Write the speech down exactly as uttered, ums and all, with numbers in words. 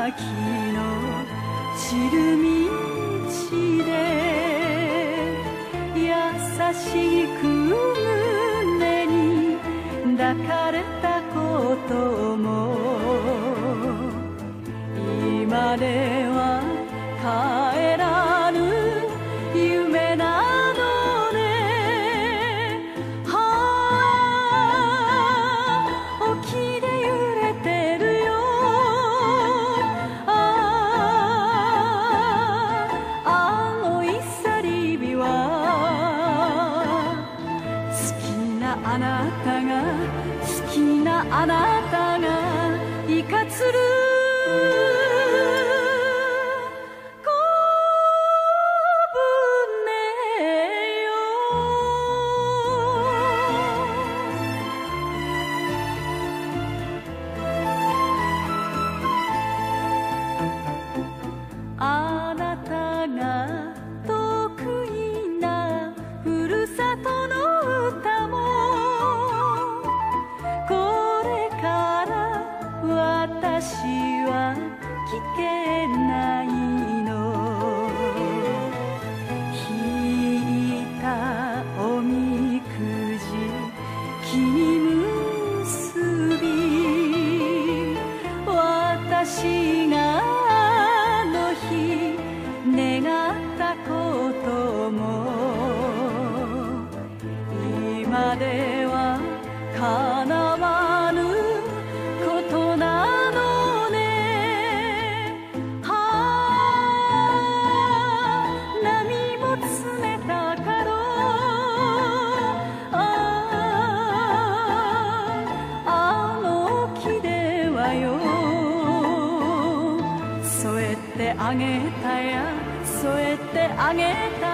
秋の散る道で優しく胸に抱かれたことも今では帰らぬ夢なのね。はあ沖で揺れてるよ。あああのいさり火は好きなあなたが好きなあなたがいかつるあなたが得意なふるさとの歌もこれから私は聞けないの。引いたおみくじ木に結び私が願ったことも今では叶わぬことなのね。はあ波も冷たかろう。あああの木ではよ添えてあげたや添えてあげた